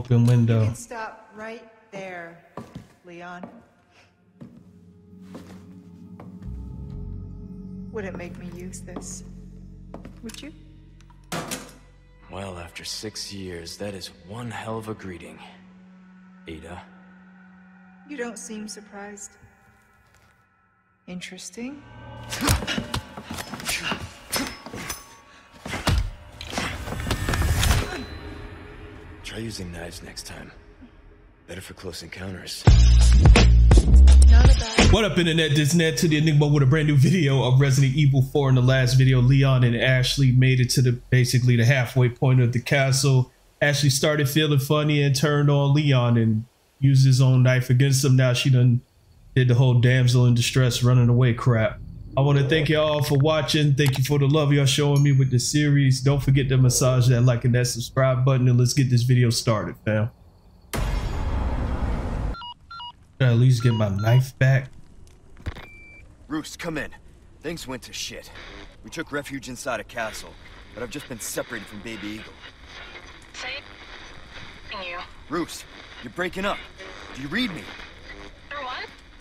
open window. You can stop right there, Leon. Wouldn't make me use this, would you? Well, after 6 years, that is one hell of a greeting, Ada. You don't seem surprised. Interesting. Try using knives next time. Better for close encounters. What up, internet? This is Nanto, the Enigma, with a brand new video of Resident Evil 4. In the last video, Leon and Ashley made it to basically the halfway point of the castle. Ashley started feeling funny and turned on Leon and used his own knife against him. Now she done did the whole damsel in distress running away crap. I want to thank y'all for watching. Thank you for the love y'all showing me with the series. Don't forget to massage that like and that subscribe button, and let's get this video started, fam. Gotta at least get my knife back. Roost, come in. Things went to shit. We took refuge inside a castle, but I've just been separated from Baby Eagle. Saving you. Roost, you're breaking up. Do you read me? For what?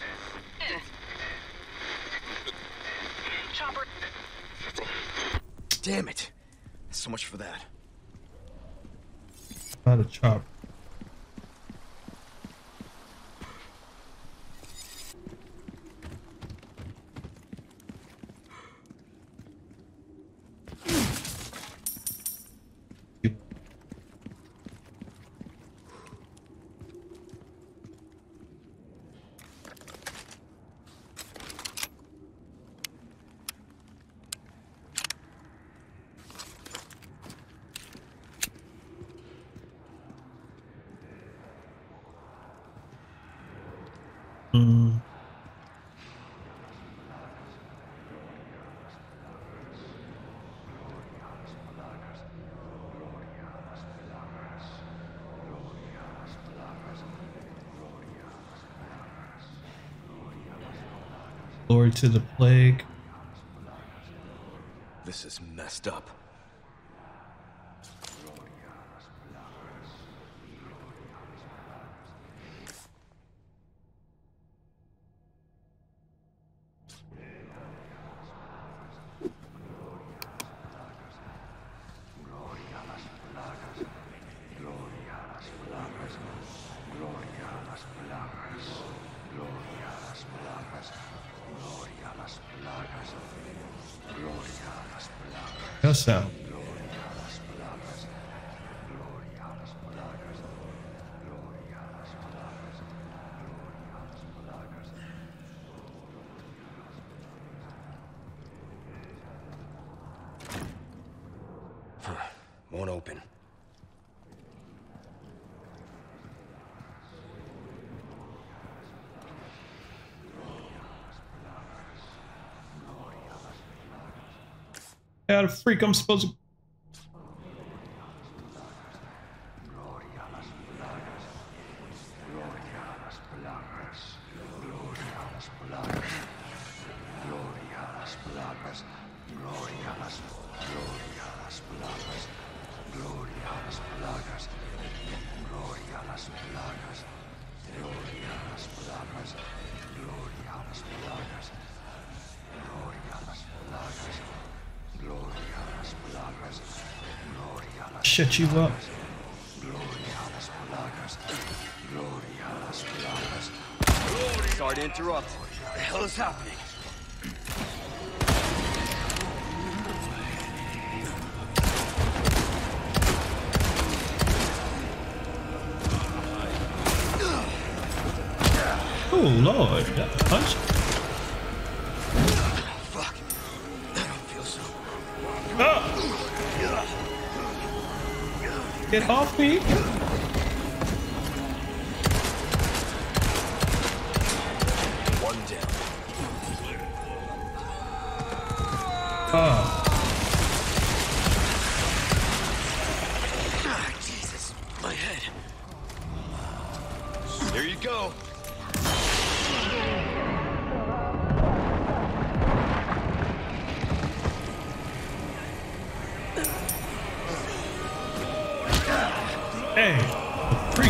Chopper. Damn it. So much for that. Not a chop. Glory to the plague. This is messed up. That sound. Won't open. How the freak I'm supposed to... shut you up. Sorry to interrupt. What the hell is happening? Oh Lord, that punch. Fuck. I don't feel so. Ah. Get off me. One down. Ah. Ah, Jesus, my head. There you go. Hey,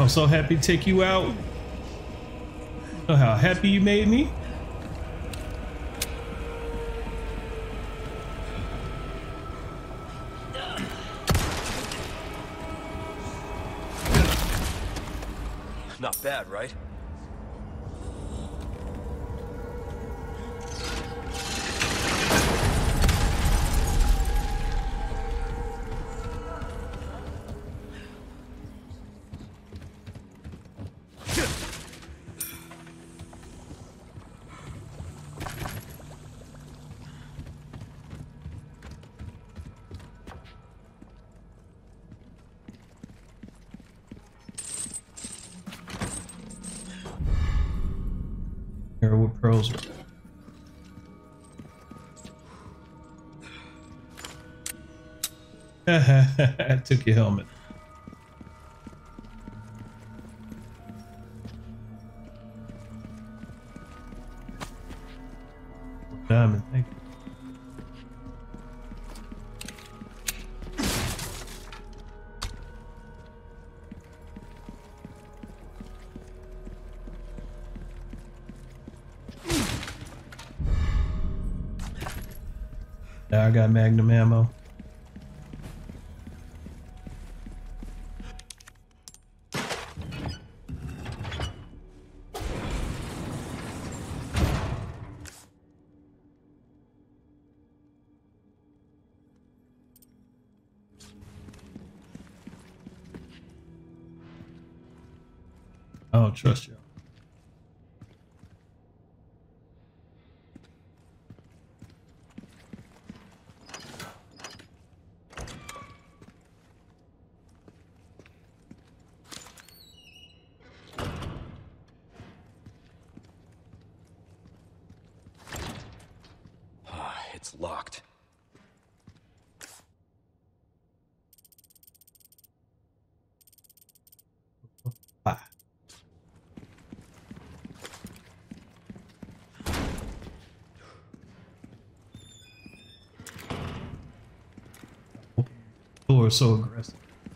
I'm so happy to take you out. Oh, how happy you made me. Not bad, right? With pearls. I took your helmet. Diamond, thank you. I got magnum ammo. I don't trust you. It's locked. Ah. Door is so aggressive.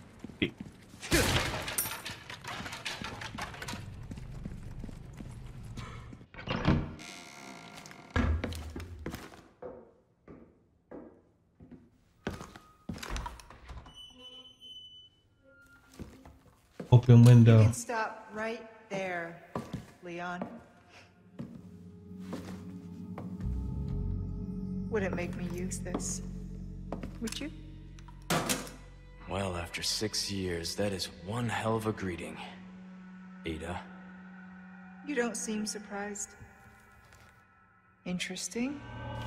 Open window. You can stop right there, Leon. Wouldn't make me use this, would you? Well, after 6 years, that is one hell of a greeting, Ada. You don't seem surprised. Interesting.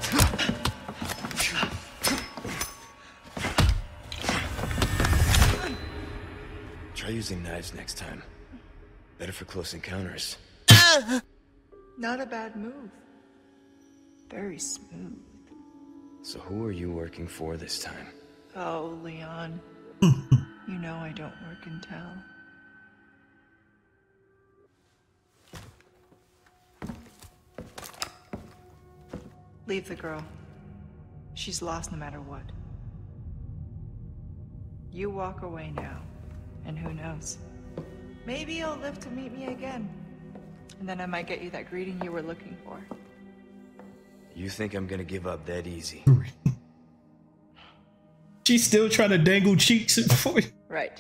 Try using knives next time. Better for close encounters. Not a bad move. Very smooth. So who are you working for this time? Oh, Leon. You know I don't work and tell. Leave the girl. She's lost no matter what. You walk away now, and who knows? Maybe you'll live to meet me again. And then I might get you that greeting you were looking for. You think I'm gonna give up that easy? She's still trying to dangle cheeks for you. Right.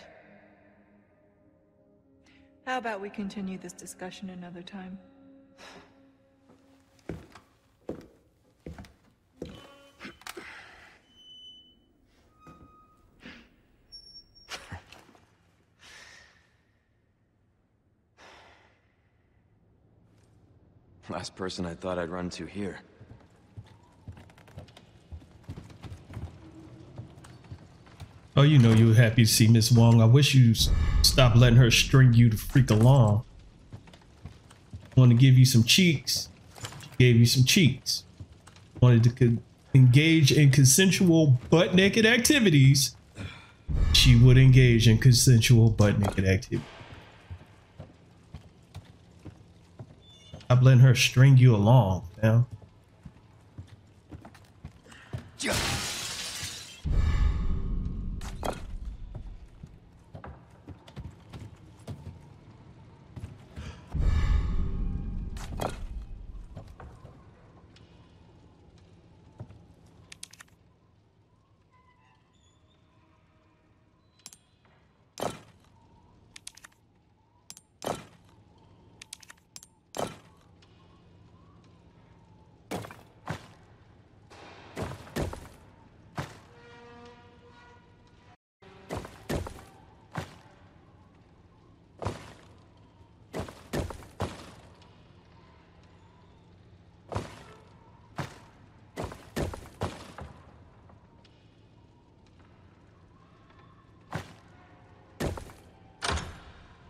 How about we continue this discussion another time? Last person I thought I'd run to here. Oh, you know you were happy to see Miss Wong. I wish you stopped letting her string you the freak along. Want to give you some cheeks. She gave you some cheeks. Wanted to engage in consensual butt naked activities. She would engage in consensual butt naked activities. Stop letting her string you along, man.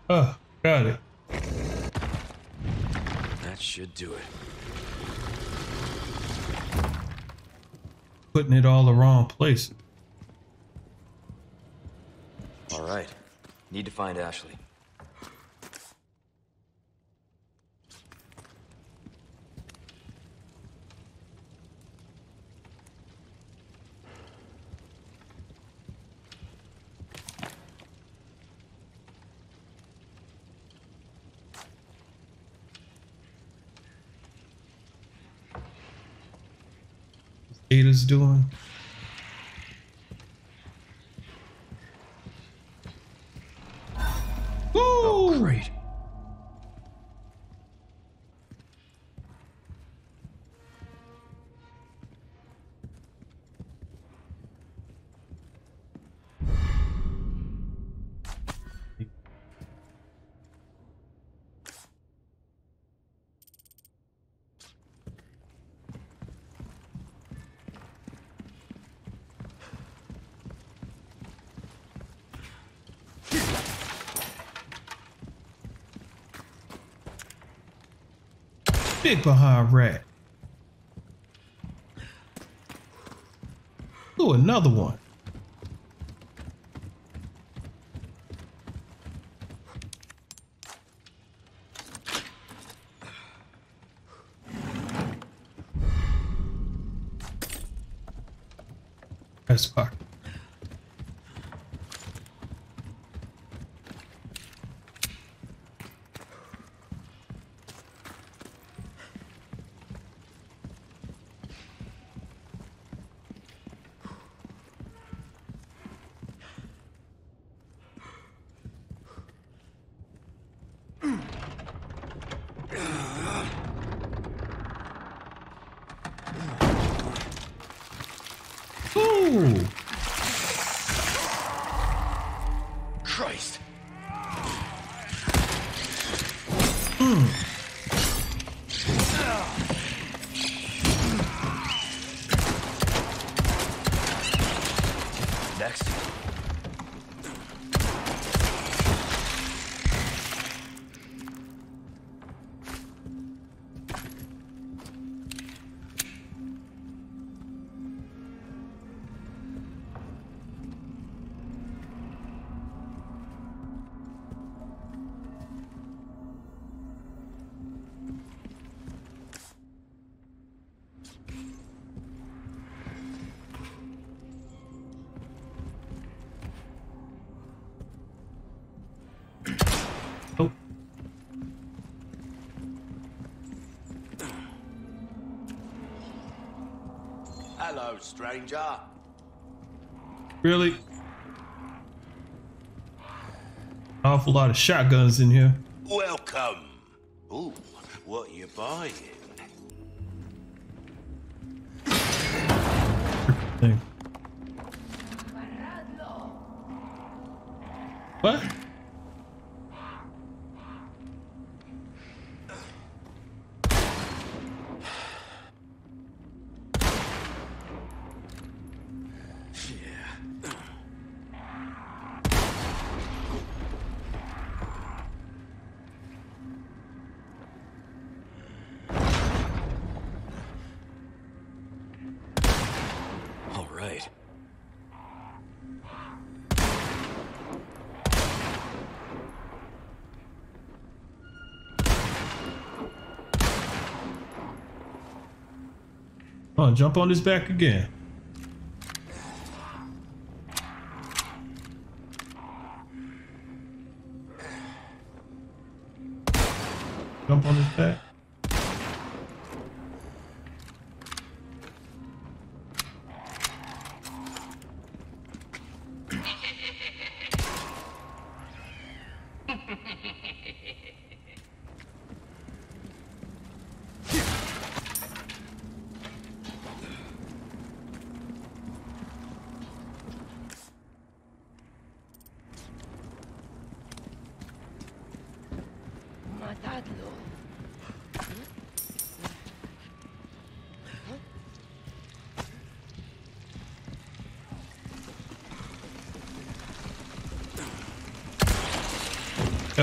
Oh, got it. That should do it. Putting it all the wrong place. All right. Need to find Ashley. Ada's doing. Oh, great. Big behind rat. Ooh, another one. That's fire. Ooh. Christ. Next. Oh. Hello, stranger. Really? Awful lot of shotguns in here. Welcome. Ooh, what you buying? Thing. What? All right. Oh, jump on his back again. Jump on his back.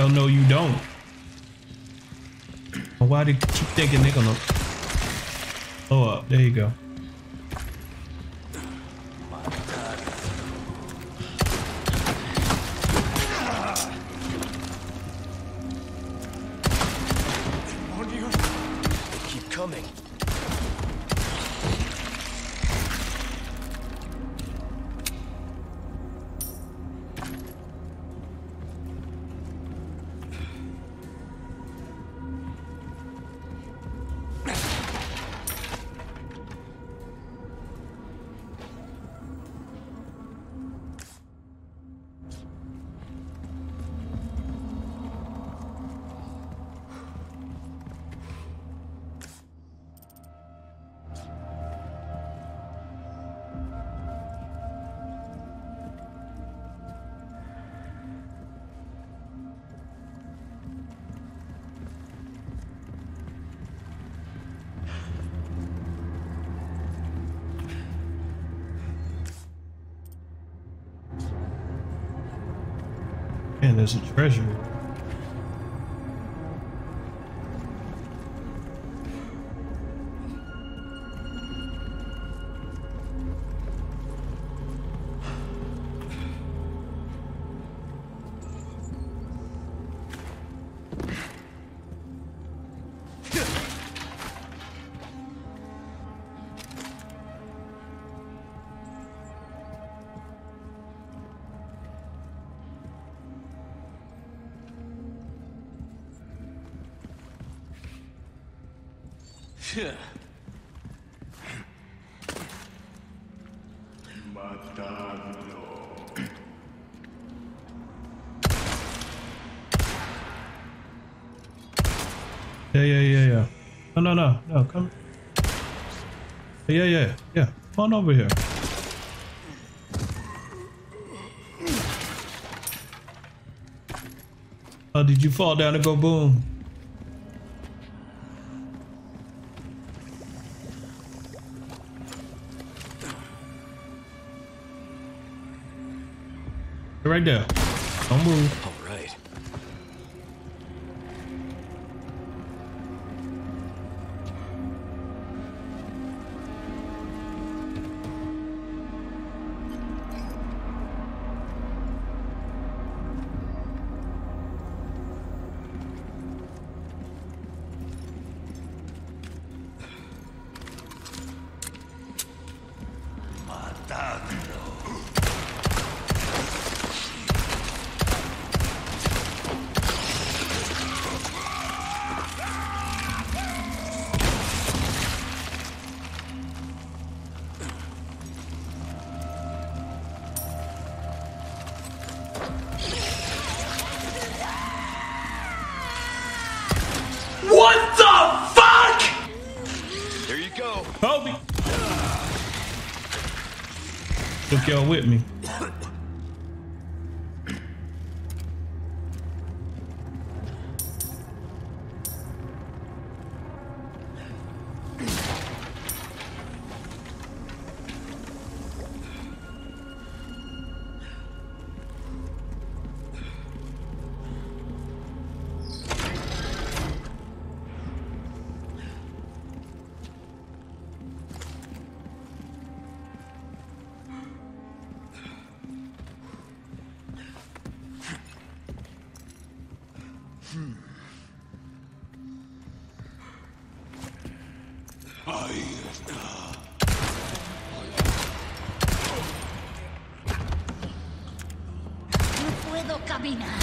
Hell no, you don't. Why do you keep thinking they're gonna blow up? There you go. Keep coming. Man, there's a treasure. Yeah. No, come. Yeah. Come on over here. Oh, did you fall down and go boom? Right there. Don't move. All right. What the fuck? There you go. Help me. Took y'all with me. No puedo caminar.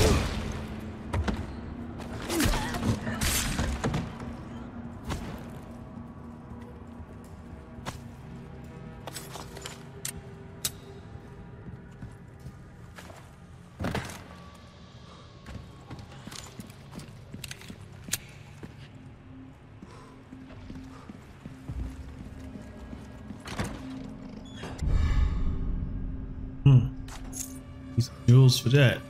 These jewels for that.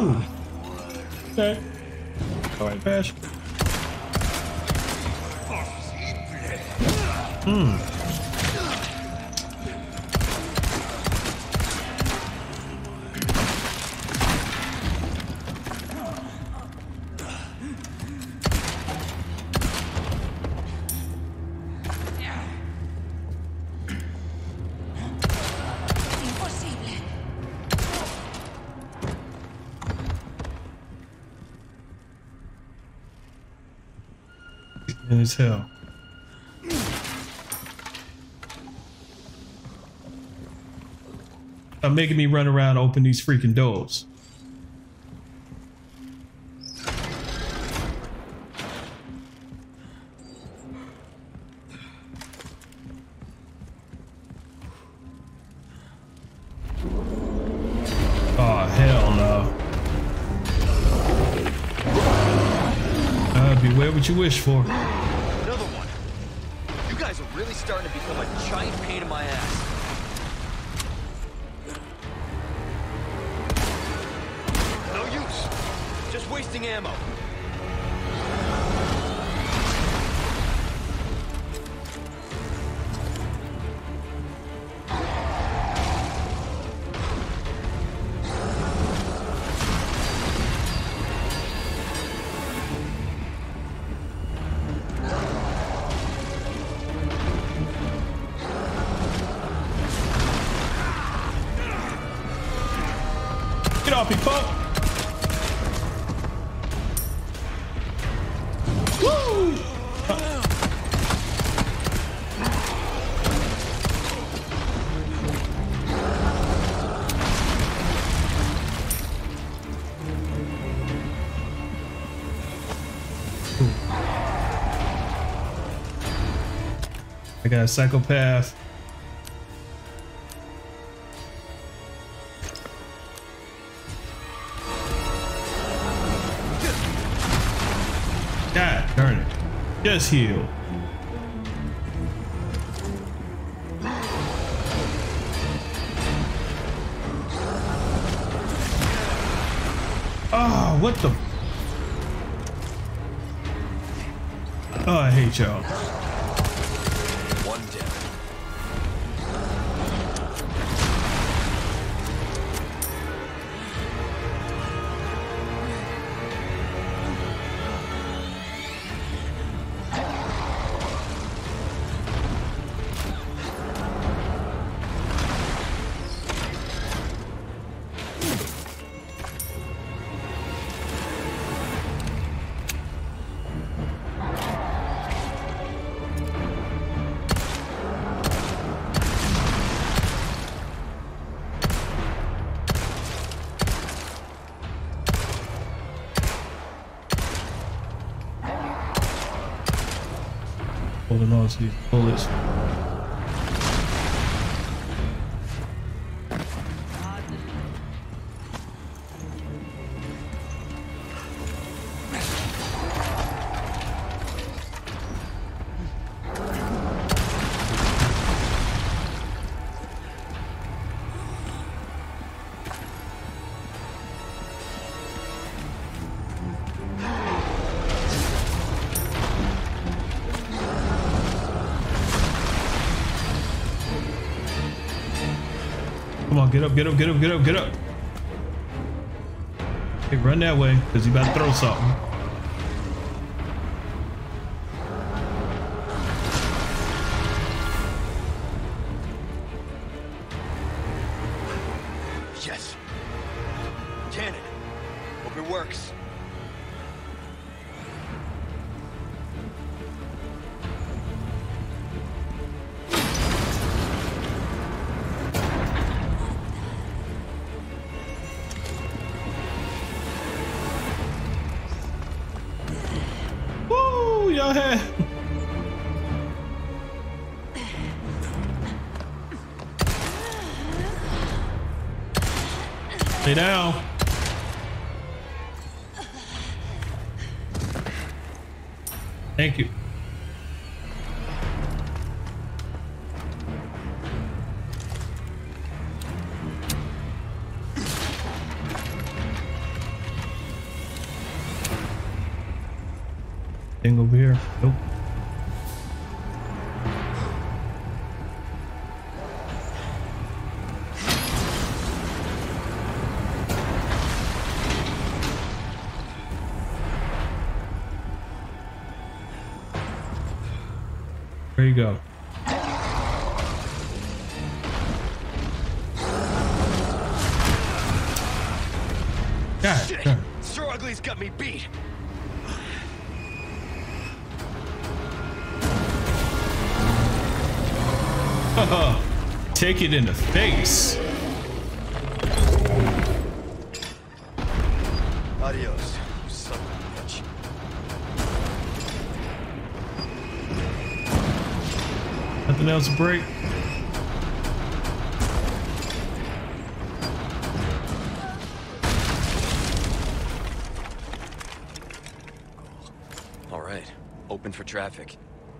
Ooh. Okay. All right, Bash. As hell. Stop making me run around and open these freaking doors. Oh hell no. Beware what you wish for. Really starting to become a giant pain in my ass. No use. Just wasting ammo. Get off me, fuck! Woo! I got a psychopath. God darn it. Just heal. Oh, what the? Oh, I hate y'all. One down. Holding on to these bullets. Come on, get up, get up, get up, get up, get up. Hey, run that way, because he about to throw something. Yes. Cannon. Hope it works. Woo, y'all had. Lay down. Thank you. Thing over here? Nope. There you go. God, Shit! Sir Ugly's got me beat. Take it in the face. Adios, you son of a bitch. Nothing else to break. All right, open for traffic.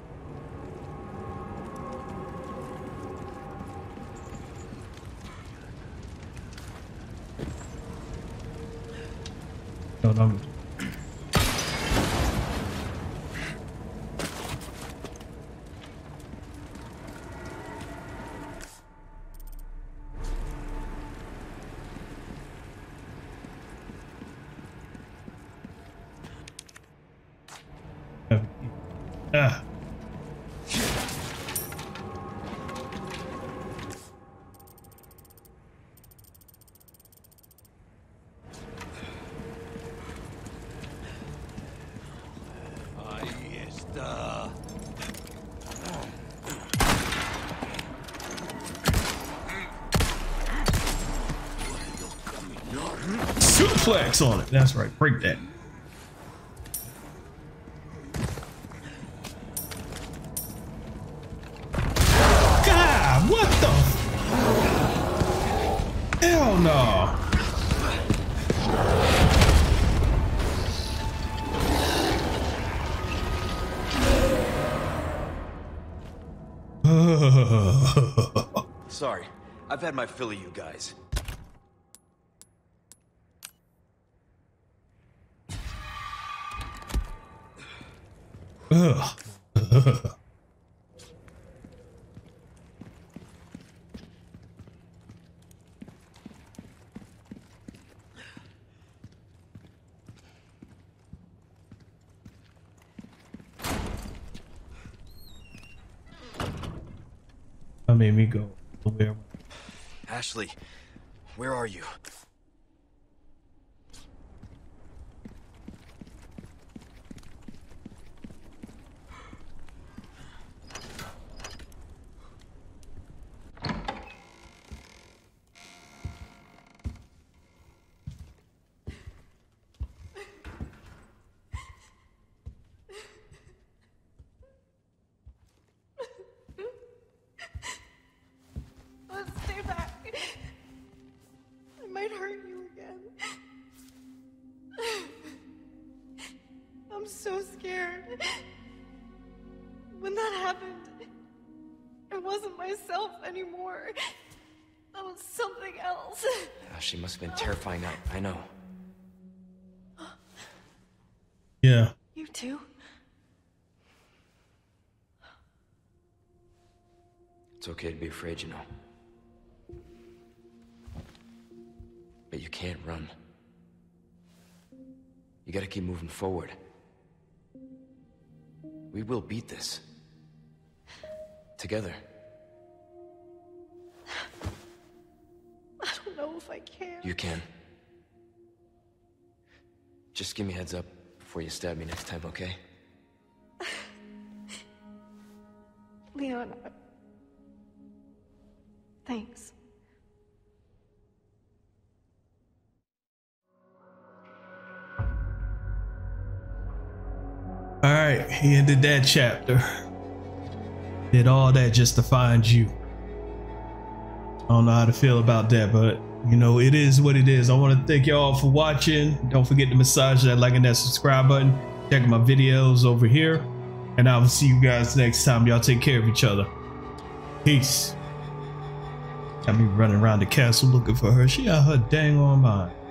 No, no. Ah. Ahí está. Suplex on it. That's right. Break that. God, what the? Hell no. Sorry, I've had my fill of you guys. Ugh. That made me go where? Ashley, where are you? Let's stay back. I might hurt you again. I'm so scared. When that happened, I wasn't myself anymore. That was something else. Oh, she must have been terrifying. I know. Yeah. You too? It's okay to be afraid, you know. But you can't run. You gotta keep moving forward. We will beat this. Together. I don't know if I can. You can. Just give me a heads up before you stab me next time, okay? Leon, thanks. All right, he ended that chapter. Did all that just to find you. I don't know how to feel about that, but you know, it is what it is. I want to thank y'all for watching. Don't forget to massage that like and that subscribe button. Check my videos over here. And I will see you guys next time. Y'all take care of each other. Peace. Got me running around the castle looking for her. She got her dang on mind.